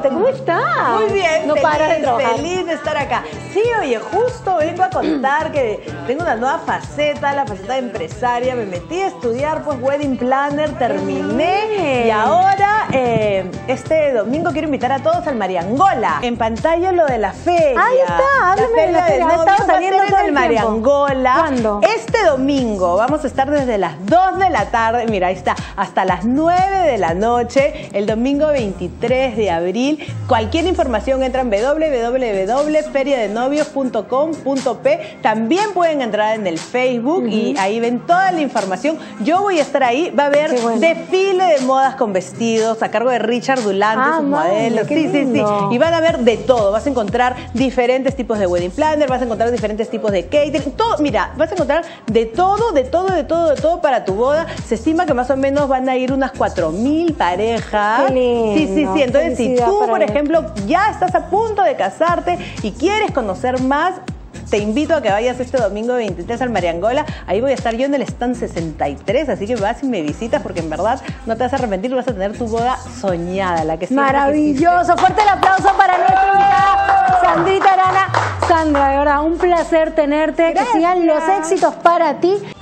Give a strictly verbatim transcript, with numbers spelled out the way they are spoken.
verte. ¿Cómo estás? Muy bien, no feliz, paras de trabajar. feliz de estar acá. Sí, oye, justo vengo a contar que tengo una nueva faceta, la faceta de empresaria. Me metí a estudiar, pues, Wedding Planner, terminé. Y ahora, eh, este domingo quiero invitar a todos al Mariangola. En pantalla lo de la feria. Ahí está, háblame la de la feria. de Ha estado saliendo va a ser todo en el el tiempo. Mariangola. ¿Cuándo? Este domingo vamos a estar desde las dos de la tarde, mira, ahí está, hasta las nueve de la noche, el domingo veintitrés de abril. Cualquier información entra en w w w punto feria de novios punto com punto p. También pueden entrar en el Facebook uh-huh. y ahí ven toda la información. Yo voy a estar ahí, va a haber bueno. desfile de modas con vestidos a cargo de Richard Dulante, ah, sus madre, modelos. Sí, sí, sí. Y van a ver de todo. Vas a encontrar diferentes tipos de wedding planner, vas a encontrar diferentes tipos de catering. Todo, mira, vas a encontrar de todo, de todo, de todo, de todo para tu boda. Se estima que más o menos van a ir unas cuatro mil parejas. Qué lindo, sí, sí, sí. Entonces, si tú, por ejemplo, ya estás a punto de casarte y quieres conocer más, te invito a que vayas este domingo veintitrés al Mariangola. Ahí voy a estar yo en el stand sesenta y tres, así que vas y me visitas porque en verdad no te vas a arrepentir, vas a tener tu boda soñada, la que siempre maravilloso. Fuerte el aplauso para nuestra invitada, Sandrita Arana. Sandra, de verdad, un placer tenerte. Gracias. Que sigan los éxitos para ti.